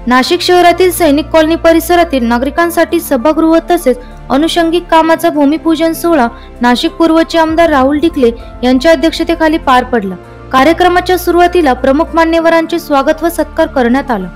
नाशिक शहरातील सैनिक कॉलनी परिसरातील नागरिकांसाठी सभागृह तसेच अनुषंगिक कामाचा भूमिपूजन सोहळा नाशिक पूर्वचे आमदार राहुल डिकले यांच्या अध्यक्षतेखाली पार पडला। कार्यक्रमाच्या सुरुवातीला प्रमुख मान्यवरांचे स्वागत व सत्कार करण्यात आला।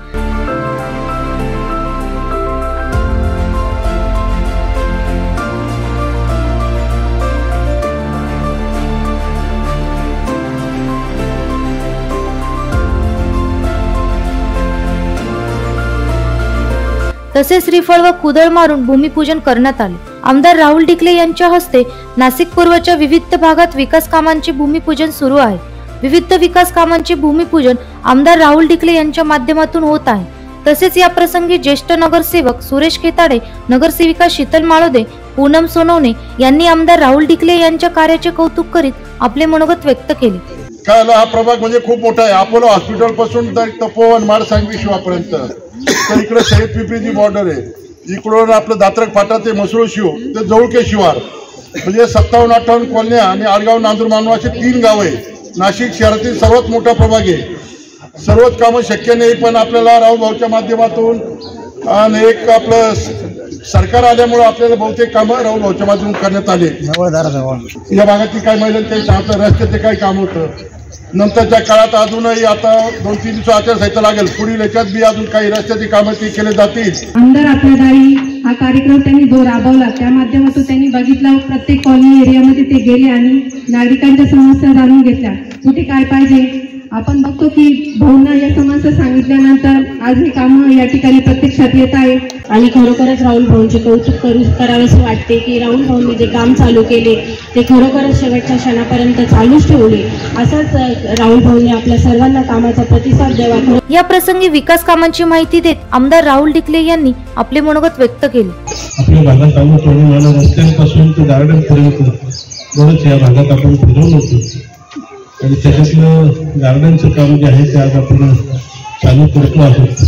तसेच श्रीफळ व कुदळ मारून भूमिपूजन करण्यात आले। आमदार राहुल डिकले यांच्या हस्ते नाशिक पूर्वच्या विविध भागात विकास कामांचे भूमिपूजन सुरू आहे। विविध विकास कामांचे भूमिपूजन आमदार राहुल डिकले यांच्या माध्यमातून होत आहे। तसेच या प्रसंगी ज्येष्ठ नगरसेवक सुरेश खेताडे, नगरसेविका शीतल माळोदे, पूनम सोनवणे यांनी आमदार राहुल डिकले यांच्या कार्याचे कौतुक करीत आपले मनोगत व्यक्त केले। हा प्रभाग म्हणजे खूप मोठा आहे। अपोलो हॉस्पिटल पासून तर तपोवन माड सांगवी शिवापर्यंत, तर इकडे सैयद पिपरीची बॉर्डर आहे, इकडून आपलं दात्रक फाटा ते मसरूळ शिव ते जवळके शिवार, म्हणजे 57-58 कॉलन्या आणि आडगाव नांदूर मानवा असे 3 गाव आहे। नाशिक शहरातील सर्वात मोठा प्रभाग आहे। सर्वच कामं शक्य नाही, पण आपल्याला राहुल भाऊच्या माध्यमातून आणि एक आपलं सरकार आल्यामुळे आपल्याला बहुतेक कामं राहुल भाऊच्या माध्यमातून करण्यात आले। या भागातील काय महिलांचे रस्त्याचे काय काम होतं, नंतरच्या काळात अजूनही आता 2-3 दिवस आचारसंहिता लागेल, पुढील याच्यात बी अजून काही रस्त्याची कामं ती केले जातील। आमदार आपल्या दारी हा कार्यक्रम त्यांनी जो राबवला त्या माध्यमातून त्यांनी बघितलं, प्रत्येक कॉलनी एरियामध्ये ते गेले आणि नागरिकांच्या समस्या जाणून घेतल्या, कुठे काय पाहिजे। आपण बघतो की भाऊंना या समस्या सांगितल्यानंतर आज हे काम या ठिकाणी प्रत्यक्षात येत आहे आणि खरोखरच राहुल भाऊंचे कौतुक करावेसे वाटते की राहुल भाऊंनी जे काम चालू केले ते खरोखरच शेवटच्या क्षणापर्यंत चालूच ठेवले। असंच राहुल भाऊंनी आपल्या सर्वांना कामाचा प्रतिसाद द्यावा। या प्रसंगी विकास कामांची माहिती देत आमदार राहुल डिकले यांनी आपले मनोगत व्यक्त केले। आपल्या भागात आलो रस्त्यांपासून ते गार्डन पर्यंत बरंच या भागात आपण फिरवलं होतं आणि त्याच्यातलं गार्डनचं काम जे आहे ते आज आपण चालू करतो आहोत।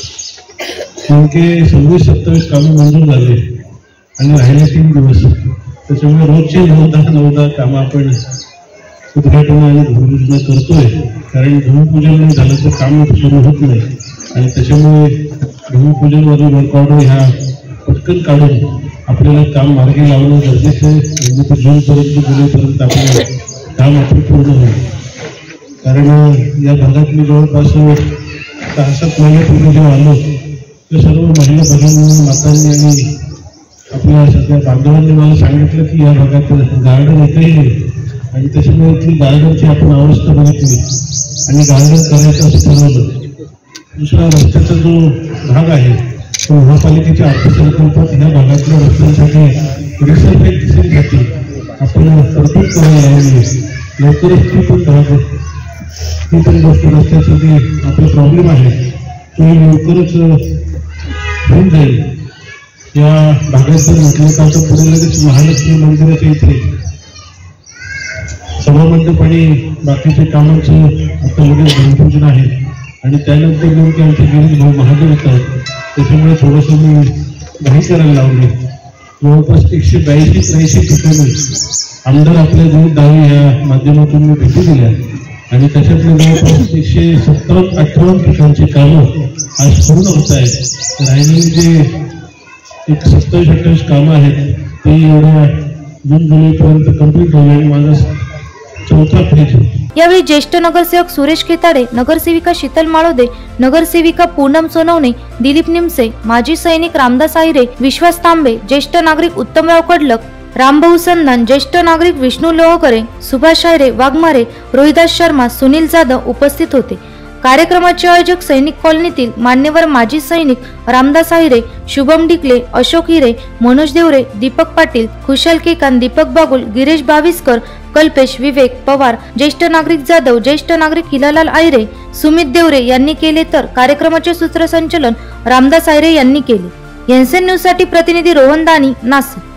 नेमके 26-27 कामं मंजूर झाले आणि राहिले 3 दिवस, त्याच्यामुळे रोजचे 9-10 कामं आपण उद्घाटन आणि भूमिपूजन करतोय, कारण भूमिपूजन झालं तर काम सुरू होत नाही आणि त्याच्यामुळे भूमिपूजनवरील वर्क ऑर्डर ह्या पटकन काढून आपल्याला काम मार्गी लावणं गरजेचं आहे। म्हणजे जूनपर्यंत जुलैपर्यंत आपलं काम आपण पूर्ण होईल, कारण या भागात मी जवळपास 6-7 महिन्यापूर्वी जेव्हा आलो तर सर्व महिला भगिनी मातांनी आणि आपल्या सगळ्या बांधवांनी मला सांगितलं की या भागात गार्डन एकही नाही आणि त्याच्यामुळे इथली गार्डनची आपण अवस्था बघितली आणि गार्डन करायचं असं ठरवलं। दुसरा रस्त्याचा जो भाग आहे तो महापालिकेच्या अर्थसंकल्पात ह्या भागातल्या रस्त्यांसाठी रिसर्फेक्टिंगसाठी आपण तरतूद करायला लावली। लवकरच ती पण गोष्ट रस्त्याचा जे आपला प्रॉब्लेम आहे तो लवकरच होऊन जाईल। या भागात जर म्हटलं तर आता पुढे लगेच महालक्ष्मी मंदिराच्या इथे सभामंडप आणि बाकीच्या कामांचं आता लगेच भूमिपूजन आहे आणि त्यानंतर नेमके आमचे गिरीश भाऊ महादेव येतात, त्याच्यामुळे थोडंसं मी घाई करायला लावले। जवळपास 182-83 ठिकाणी आमदार आपल्या दूर दावी या माध्यमातून मी भेटी दिल्या आणि त्याच्यातले जवळपास 170-58 ठिकाणची कामं आज पूर्ण होत आहेत। राहिलेली जे 27-28 कामं आहेत ते एवढ्या जून-जुलैपर्यंत कंप्लीट होईल आणि माझा 4था फेज आहे। यावेळी ज्येष्ठ नगरसेवक सुरेश खेताडे, नगरसेविका शीतल माळोदे, नगरसेविका पूनम सोनवणे, दिलीप निमसे, माजी सैनिक रामदास आहिरे, विश्वास तांबे, ज्येष्ठ नागरिक उत्तमराव कडलक, रामभाऊ संधान, ज्येष्ठ नागरिक विष्णू लोहकरे, सुभाष आहिरे, वाघमारे, रोहिदास शर्मा, सुनील जाधव उपस्थित होते। कार्यक्रमाचे आयोजक सैनिक कॉलनीतील मान्यवर माजी सैनिक रामदास आहिरे, शुभम डिकले, अशोक हिरे, मनोज देवरे, दीपक पाटील, खुशाल केकान, दीपक बागुल, गिरीश बाविस्कर, कल्पेश, विवेक पवार, ज्येष्ठ नागरिक जाधव, ज्येष्ठ नागरिक हिलालाल आहिरे, सुमित देवरे यांनी केले, तर कार्यक्रमाचे सूत्रसंचालन रामदास आहिरे यांनी केले। एनसीएन न्यूज साठी प्रतिनिधी रोहन दानी, नाशिक।